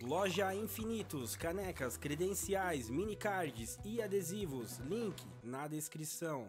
Loja Infinitos, canecas, credenciais, minicards e adesivos, link na descrição.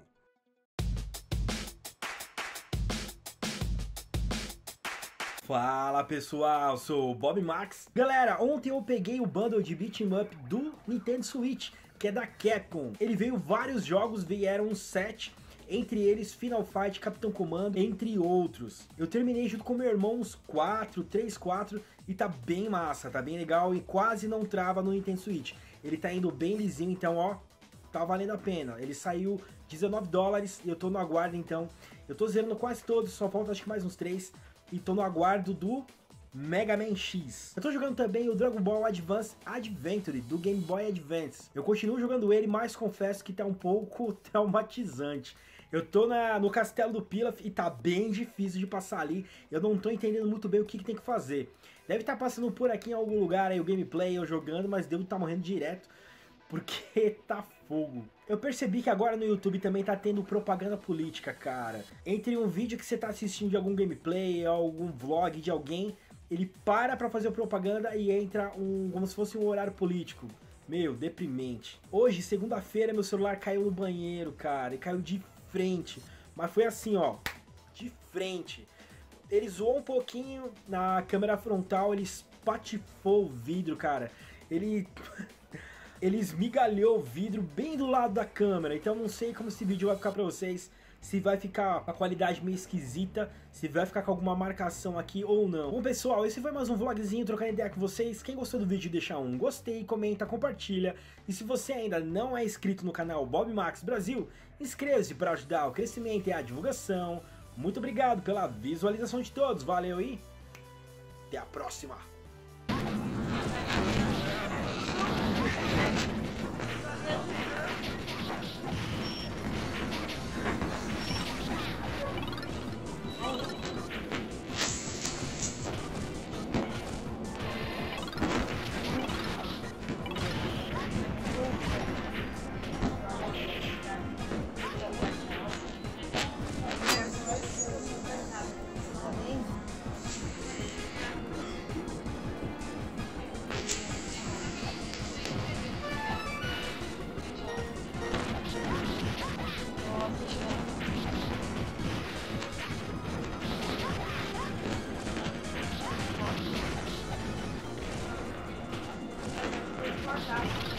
Fala pessoal, sou o Bob Max. Galera, ontem eu peguei o bundle de beat 'em up do Nintendo Switch, que é da Capcom. Ele veio vários jogos, vieram uns 7, entre eles Final Fight, Capitão Comando, entre outros. Eu terminei junto com meu irmão uns 3, 4 e tá bem massa, tá bem legal e quase não trava no Nintendo Switch. Ele tá indo bem lisinho, então ó, tá valendo a pena. Ele saiu $19 e eu tô no aguardo, então eu tô zerando quase todos, só falta acho que mais uns 3 e tô no aguardo do Mega Man X. Eu tô jogando também o Dragon Ball Advance Adventure do Game Boy Advance. Eu continuo jogando ele, mas confesso que tá um pouco traumatizante. Eu tô no castelo do Pilaf e tá bem difícil de passar ali. Eu não tô entendendo muito bem o que tem que fazer. Deve estar passando por aqui em algum lugar aí o gameplay, eu jogando, mas devo estar morrendo direto, porque tá fogo. Eu percebi que agora no YouTube também tá tendo propaganda política, cara. Entre um vídeo que você tá assistindo de algum gameplay, algum vlog de alguém, ele para pra fazer propaganda e entra como se fosse um horário político. Meu, deprimente. Hoje, segunda-feira, meu celular caiu no banheiro, cara, e caiu de frente. Mas foi assim, ó, de frente. Ele zoou um pouquinho na câmera frontal, ele espatifou o vidro, cara. Ele esmigalhou o vidro bem do lado da câmera. Então não sei como esse vídeo vai ficar pra vocês. Se vai ficar com a qualidade meio esquisita, se vai ficar com alguma marcação aqui ou não. Bom pessoal, esse foi mais um vlogzinho trocando ideia com vocês. Quem gostou do vídeo deixa um gostei, comenta, compartilha. E se você ainda não é inscrito no canal Bob Max Brasil, inscreva-se para ajudar o crescimento e a divulgação. Muito obrigado pela visualização de todos, valeu e até a próxima! Tá.